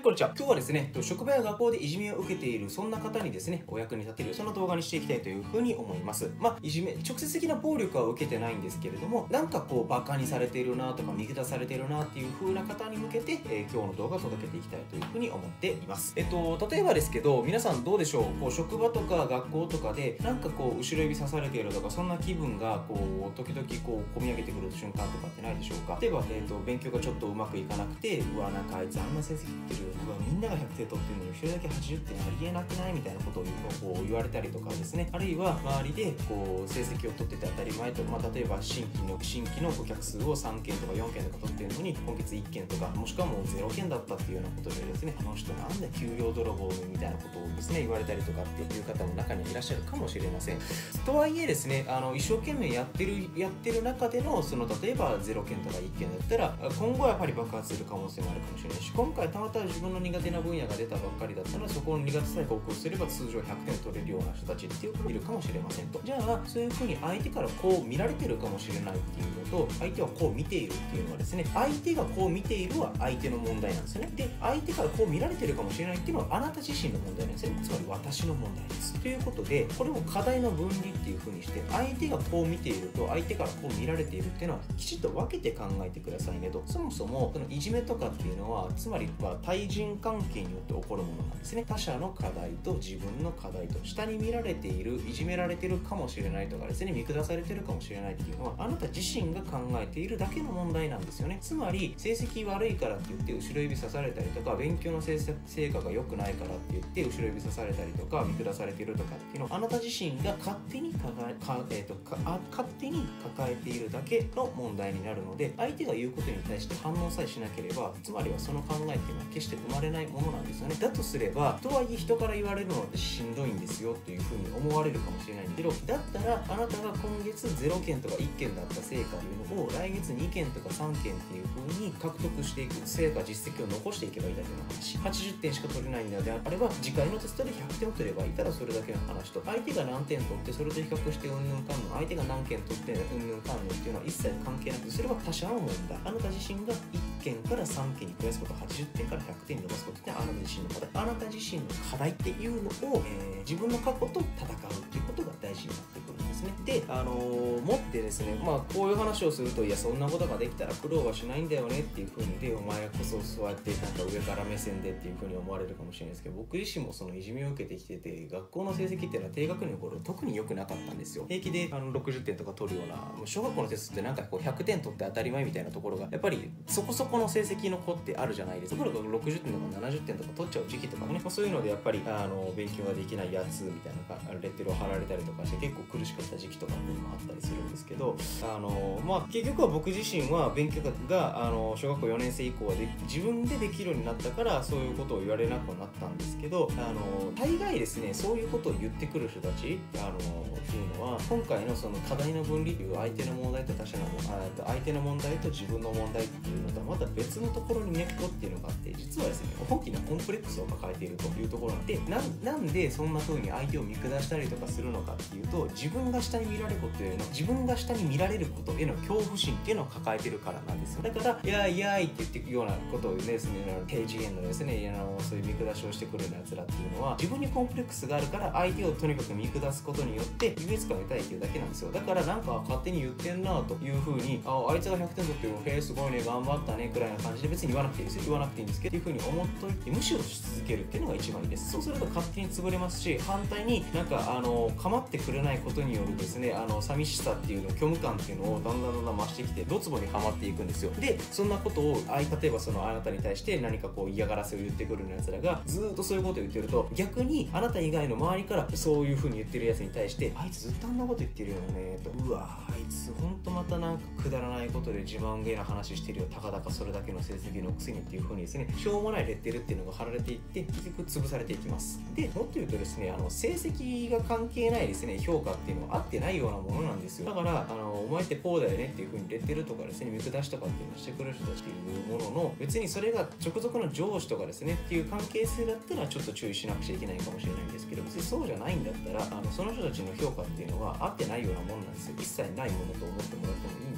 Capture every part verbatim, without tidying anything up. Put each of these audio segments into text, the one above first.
こんにちは。今日はですね、職場や学校でいじめを受けているそんな方にですね、お役に立てるそんな動画にしていきたいというふうに思います。まあ、いじめ、直接的な暴力は受けてないんですけれども、なんかこうバカにされているなとか見下されているなっていう風な方に向けて、えー、今日の動画を届けていきたいというふうに思っています。えっと、例えばですけど、皆さんどうでしょう、こう職場とか学校とかで、なんかこう後ろ指さされているとか、そんな気分がこう時々こう込み上げてくる瞬間とかってないでしょうか。例えば、えーと、勉強がちょっとうまくいかなくて、うわ、なんかあいつあんな成績いってる、うわ、みんながひゃくてん取ってるのに一人だけはちじゅってんありえなくないみたいなことをこう言われたりとかですね、あるいは周りでこう成績を取ってて当たり前と、まあ、例えば新規の新規の顧客数をさんけんとかよんけんとか取ってるのに今月いっけんとか、もしくはもうゼロけんだったっていうようなことでですね、あの人なんだ給料泥棒みたいなことをですね言われたりとかっていう方も中にはいらっしゃるかもしれません。とはいえですね、あの一生懸命やってるやってる中でのその例えばゼロけんとかいっけんだったら今後はやっぱり爆発する可能性もあるかもしれないし、今回たまたま自分の苦手な分野が出たばっかりだったら、そこの苦手さえ克服すれば通常ひゃくてんを取れるような人たちっていうのがいるかもしれませんと。じゃあそういうふうに相手からこう見られてるかもしれないっていうのと、相手はこう見ているっていうのはですね、相手がこう見ているは相手の問題なんですよね。で、相手からこう見られてるかもしれないっていうのはあなた自身の問題なんですよね。つまり私の問題です。ということで、これを課題の分離っていうふうにして、相手がこう見ていると相手からこう見られているっていうのはきちっと分けて考えてくださいねと。そもそもそのいじめとかっていうのは、つまりは対人関係によって起こるものなんですね。他者の課題と自分の課題と、下に見られている、いじめられてるかもしれないとかですね、見下されてるかもしれないっていうのはあなた自身が考えているだけの問題なんですよね。つまり成績悪いからって言って後ろ指さされたりとか、勉強の成果が良くないからって言って後ろ指さされたりとか見下されてるとかっていうのは、あなた自身が勝手にかがか、えーとかあ勝手に抱えているだけの問題になるので、相手が言うことに対して反応さえしなければ、つまりはその考えっていうのは決して生まれないものなんですよね。だとすれば、とはいえ人から言われるのってしんどいんですよっていうふうに思われるかもしれないんだけど、だったらあなたが今月ゼロけんとかいっけんだった成果っていうのを来月にけんとかさんけんっていうふうに獲得していく、成果実績を残していけばいいだけの話。はちじゅってんしか取れないんであれば、次回のテストでひゃくてんを取ればいい、ただそれだけの話と、相手が何点取ってそれと比較してうんぬんかんぬん、相手が何件取ってうんぬんかんぬんっていうのは一切関係なく、それは他者の問題。あなた自身がいっけんからさんけんに増やすこと、はちじゅってんからひゃくてんに伸ばすことってあなた自身の課題。あなた自身の課題っていうのを、えー、自分の過去と戦うっていうことが大事になってくるんですね。で、あのー、もってですね、まあこういう話をすると、いやそんなことができたら苦労はしないんだよねっていう風にで、お前こそそうやってなんか上から目線でっていう風に思われるかもしれないですけど、僕自身もそのいじめを受けてきてて、学校の成績っていうのは低学年の頃特に良くなかったんですよ。平気であのろくじゅってんとか取るような、もう小学校のテストってなんかこうひゃくてん取って当たり前みたいなところがやっぱりそこそこの成績の子ってあるじゃないですか。ところがろくじゅってんとかななじゅってんとか取っちゃう時期とかもね、まあ、そういうのでやっぱりあの勉強ができないやつみたいなレッテルを貼られたりとかして結構苦しかった時期とかっていうのもあったりするんですけど、あのまあ結局は僕自身は勉強があの小学校よねん生以降はで自分でできるようになったからそういうことを言われなくなったんですけど、あの大概ですね、そういうことを言ってくる人たちあのっていうのは、今回のその課題の分離という相手の問題と他者の相手の問題と自分の問題っていうのとはまた別のところに根っこっていうのがあって、実はですね、大きなコンプレックスを抱えているというところで、ななんでそんな風に相手を見下したりとかするのかっていうと、自分が下に見られることへの自分が下に見られることへの恐怖心っていうのを抱えてるからなんですよ。だからいやいやいって言っていくようなことをですね、低次元のですね、あのそういう見下しをしてくるようなやつらっていうのは、自分にコンプレックスがあるから相手をとにかく見下すことによって優越感を得たいっていうだけなんですよ。だからなんか勝手に言ってんなという風に、ああいつがひゃくてん取ってる、へえすごいね頑張ったねくらいな感じで別に言わなくていいですよ。言わなくていいんですけどっていう風に思っといて無視をし続けるっていうのが一番いいです。そうすると勝手に潰れますし、反対になんかあの構ってくれないことによるですね、あの寂しさっていうの、虚無感っていうのをだんだんだんだん増してきてドツボにはまっていくんですよ。で、そんなことをあい例えばそのあなたに対して何かこう嫌がらせを言ってくるやつらがずーっとそういうことを言ってると、逆にあなた以外の周りからそういう風に言ってるやつに対して、あいつずっとあんなこと言ってるよねと、うわあいつほんとまたなんかくだらないことで自慢げな話してるよ、たかだかそれだけの成績のくせにっていう風にですね、しょうもないレッテルっていうのが貼られていって結局潰されていきます。で、もっと言うとですね、あの成績が関係ないですね評価っていうのは合ってないようなものなんですよ。だからあのお前ってこうだよねっていう風にレッテルとかですね、見下しとかっていうのをしてくる人たちっていうものの、別にそれが直属の上司とかですねっていう関係性だったらちょっと注意しなくちゃいけないかもしれないんですけど、別にそうじゃないんだったらあのその人たちの評価っていうのは合ってないようなもんなんですよ。一切ないものと思ってもらってもいいんです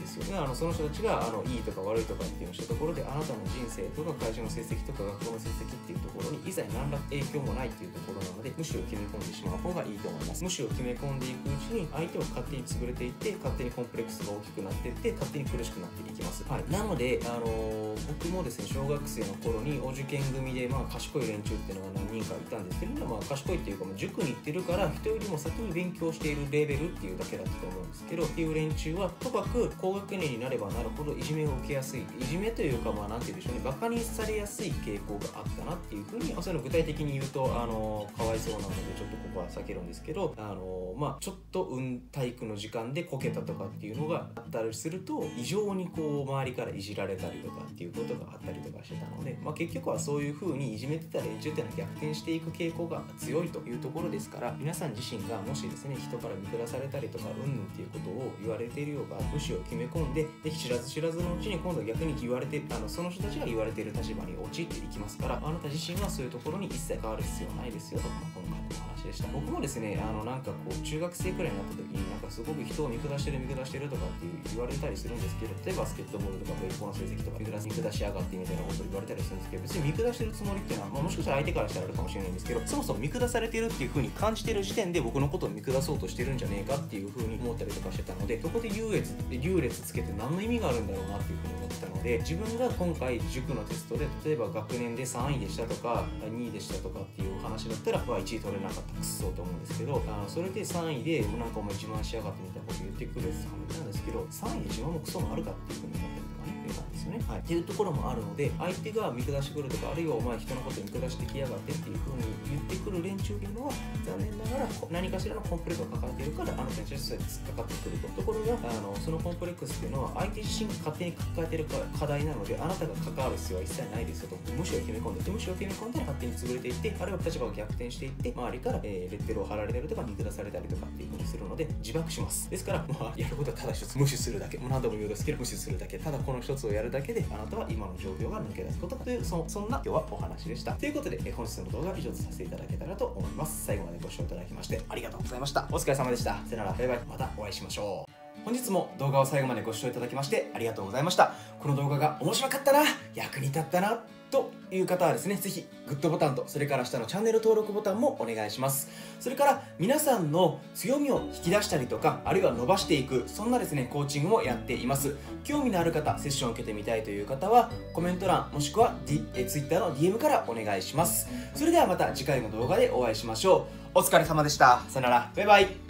ですよね。あのその人たちがあのいいとか悪いとかっていうのをしたところで、あなたの人生とか会社の成績とか学校の成績っていうところに一切何ら影響もないっていうところなので、むしろ決め込んでしまう方がいいと思います。むしろ決め込んでいくうちに相手は勝手に潰れていって、勝手にコンプレックスが大きくなっていって、勝手に苦しくなっていきます。はい、なので、あのー、僕もですね、小学生の頃にお受験組で、まあ、賢い連中っていうのが何人かいたんですけど、まあ、賢いっていうか、塾に行ってるから人よりも先に勉強しているレベルっていうだけだったと思うんですけど、っていう連中はとかく高学年になればなるほどいじめを受けやすい、いじめというか、まあなんて言うんでしょうね、バカにされやすい傾向があったなっていうふうに、まあ、そういうの具体的に言うと、あのー、かわいそうなのでちょっとここは避けるんですけど、あのー、まあちょっと運体育の時間でこけたとかっていうのがあったりすると、異常にこう周りからいじられたりとかっていうことがあったりとかしてたので、まあ、結局はそういうふうにいじめてた連中っていうのは逆転していく傾向が強いというところですから、皆さん自身がもしですね、人から見下されたりとかうんぬんっていうことを言われているようが、無視を決め込んで、で知らず知らずのうちに今度は逆に言われて、あのその人たちが言われている立場に陥っていきますから、あなた自身はそういうところに一切変わる必要ないですよと、まあ、今回のお話でした。僕もですね、あのなんかこう中学生くらいになった時になんかすごく人を見下してる見下してるとかっていう言われたりするんですけど、例えばバスケットボールとかベースボールの成績とか見下しやがってみたいなことを言われたりするんですけど、別に見下してるつもりっていうのは、まあ、もしかしたら相手からしたらあるかもしれないんですけど、そもそも見下されてるっていう風に感じてる時点で僕のことを見下そうとしてるんじゃねえかっていう風に思ったりとかしてたので、そこで優劣で優劣つけて何の意味があるんだろうなっていう風に思ってたので、自分が今回塾のテストで例えば学年でさんいでしたとかにいでしたとかっていう話だったら、まあ、いちい取れなかったくっそと思うんですけど、あのそれでさんいでなんかお前自慢しやがってみたいなこと言ってくるやつなんですけど、さんいで自慢もクソもあるかっていう風に思ったりとかねっていう感じですよね。はい、っていうところもあるので、相手が見下してくるとか、あるいはお前人のこと見下してきやがってっていう風に言ってくる連中っていうのは、残念ながら何かしらのコンプレックスを抱えているから、あなたに対して突っかかってくると。ところが、あのそのコンプレックスっていうのは相手自身が勝手に抱えている課題なので、あなたが関わる必要は一切ないですよと。むしろ決め込んで、むしろ決め込んで勝手に潰れていって、あるいは立場が逆転していって、周りから、えー、レッテルを貼られたりとか見下されたりとかっていう風にするので、自爆します。ですから、まあ、やることはただ一つ、無視するだけ。もう何度も言うんですけど、無視するだけ。ただこの一つをやるだけで、あなたは今の状況が抜け出すことという、そそんな今日はお話でした。ということで、えー、本日の動画は以上とさせていただけたらと思います。最後までご視聴いただきましてありがとうございました。お疲れ様でした。さよなら、バイバイ。またお会いしましょう。本日も動画を最後までご視聴いただきましてありがとうございました。この動画が面白かったな、役に立ったなという方はですね、ぜひグッドボタンと、それから下のチャンネル登録ボタンもお願いします。それから皆さんの強みを引き出したりとか、あるいは伸ばしていく、そんなですねコーチングもやっています。興味のある方、セッションを受けてみたいという方はコメント欄もしくは、D、え Twitter の ディーエム からお願いします。それではまた次回の動画でお会いしましょう。お疲れ様でした。さよなら、バイバイ。